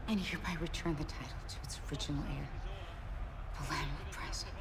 and hereby return the title to its original heir, the Landmark Press.